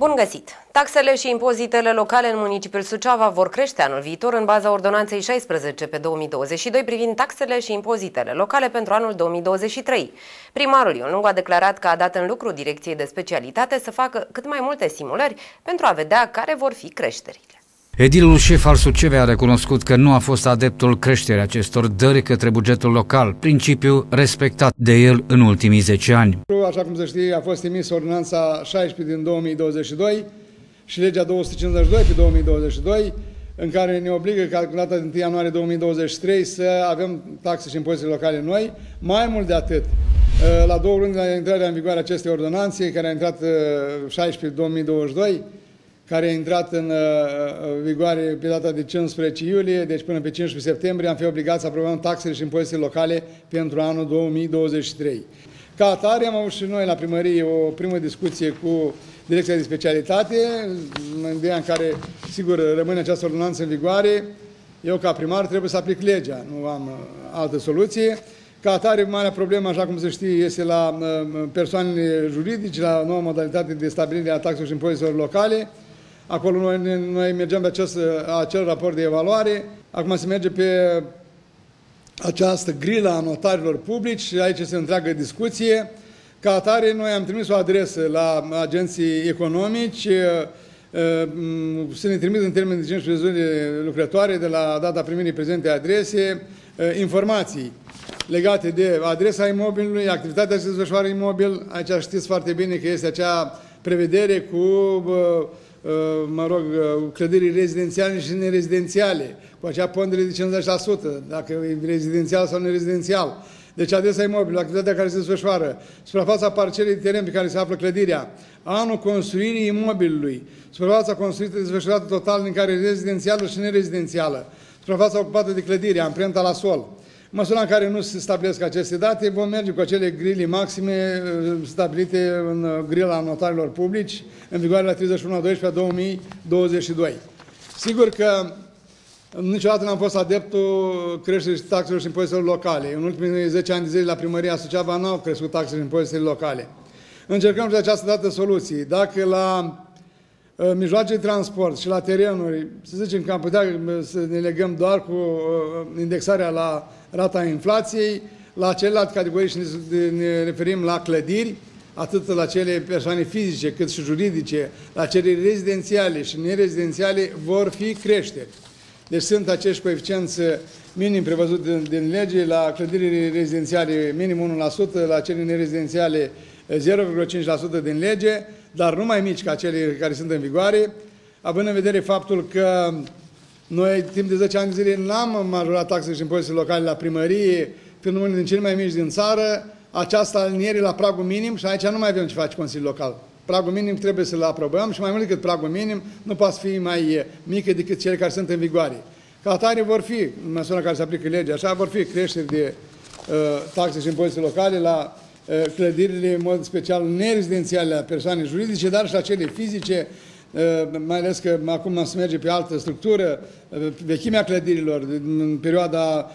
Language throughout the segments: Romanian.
Bun găsit! Taxele și impozitele locale în municipiul Suceava vor crește anul viitor în baza ordonanței 16 pe 2022 privind taxele și impozitele locale pentru anul 2023. Primarul Ion Lungu a declarat că a dat în lucru Direcției de Specialitate să facă cât mai multe simulări pentru a vedea care vor fi creșterile. Edilul șef al Sucevei a recunoscut că nu a fost adeptul creșterii acestor dări către bugetul local, principiu respectat de el în ultimii 10 ani. Așa cum se știe, a fost emisă ordonanța 16 din 2022 și legea 252 pe 2022, în care ne obligă ca data din 1 ianuarie 2023 să avem taxe și impozite locale noi. Mai mult de atât, la 2 luni de la intrarea în vigoare acestei ordonanțe, care a intrat 16 2022, care a intrat în vigoare pe data de 15 iulie, deci până pe 15 septembrie, am fi obligați să aprobăm taxele și impozitele locale pentru anul 2023. Ca atare, am avut și noi la primărie o primă discuție cu Direcția de Specialitate, în ideea în care, sigur, rămâne această ordonanță în vigoare. Eu, ca primar, trebuie să aplic legea, nu am altă soluție. Ca atare, marea problemă, așa cum se știe, este la persoanele juridice, la noua modalitate de stabilire a taxelor și impozitelor locale. Acolo noi mergem pe acel raport de evaluare. Acum se merge pe această grilă a notarilor publici și aici este o întreagă discuție. Ca atare, noi am trimis o adresă la agenții economici să ne trimită în termen de 15 zile lucrătoare de la data primirii prezentei adrese informații legate de adresa imobilului, activitatea se desfășoară imobil. Aici știți foarte bine că este acea prevedere cu clădirii rezidențiale și nerezidențiale, cu acea pondere de 50%, dacă e rezidențial sau nerezidențial. Deci adresa imobilului, activitatea care se desfășoară, suprafața parcelei de teren pe care se află clădirea, anul construirii imobilului, suprafața construită desfășurată total în care e rezidențială și nerezidențială, suprafața ocupată de clădire, amprenta la sol. În măsura în care nu se stabilesc aceste date, vom merge cu acele grilii maxime stabilite în grila notarilor publici, în vigoare la 31/12/2022. Sigur că niciodată n-am fost adeptul creșterii taxelor și impozitelor locale. În ultimii 10 ani de zile la primăria Suceava n-au crescut taxele și impozitele locale. Încercăm și de această dată soluții. Dacă la mijloace de transport și la terenuri, să zicem că am putea să ne legăm doar cu indexarea la rata inflației, la celelalte categorii și ne referim la clădiri, atât la cele persoane fizice cât și juridice, la cele rezidențiale și nerezidențiale, vor fi creșteri. Deci sunt acești coeficienți minim prevăzuți din lege, la clădirile rezidențiale minim 1%, la cele nerezidențiale 0,5% din lege, dar nu mai mici ca cele care sunt în vigoare, având în vedere faptul că noi, timp de 10 ani de zile, n-am majorat taxele și impozitele locale la primărie, fiind unul din cele mai mici din țară, această aliniere la pragul minim, și aici nu mai avem ce face Consiliul Local. Pragul minim trebuie să-l aprobăm și mai mult decât pragul minim, nu poate fi mai mică decât cele care sunt în vigoare. Ca atare vor fi, în măsura în care se aplică legea, așa vor fi creșteri de taxe și impozite locale la clădirile, în mod special, nerezidențiale a persoane juridice, dar și la cele fizice, mai ales că acum se merge pe altă structură, vechimea clădirilor, în perioada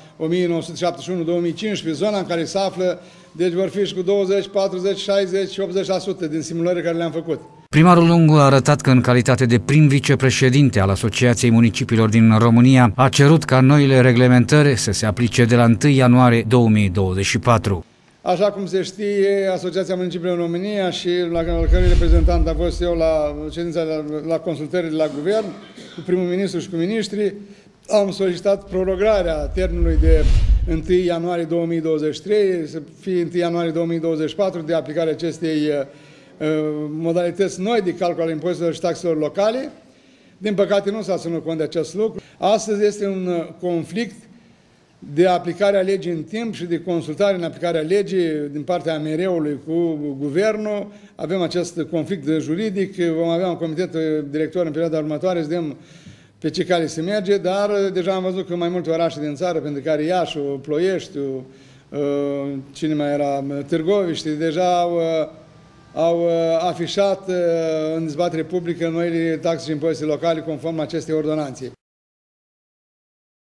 1971-2015, zona în care se află, deci vor fi și cu 20, 40, 60 și 80% din simulările care le-am făcut. Primarul Lungu a arătat că în calitate de prim vicepreședinte al Asociației Municipiilor din România a cerut ca noile reglementări să se aplice de la 1 ianuarie 2024. Așa cum se știe, Asociația Municipiilor în România și la cărui reprezentant a fost eu la ședința, la consultările la guvern, cu primul ministru și cu miniștrii, am solicitat prorogarea termenului de 1 ianuarie 2023, să fie 1 ianuarie 2024 de aplicarea acestei modalități noi de calcul al impozitelor și taxelor locale. Din păcate nu s-a ținut cont de acest lucru. Astăzi este un conflict de aplicarea legii în timp și de consultare în aplicarea legii din partea AMR-ului cu guvernul. Avem acest conflict juridic, vom avea un comitet director în perioada următoare, să vedem pe ce cale se merge, dar deja am văzut că mai multe orașe din țară, pentru care Iașiul, Ploieștiul, cine mai era, Târgoviște, deja au afișat în dezbatere publică noile taxe și impozite locale conform acestei ordonanțe.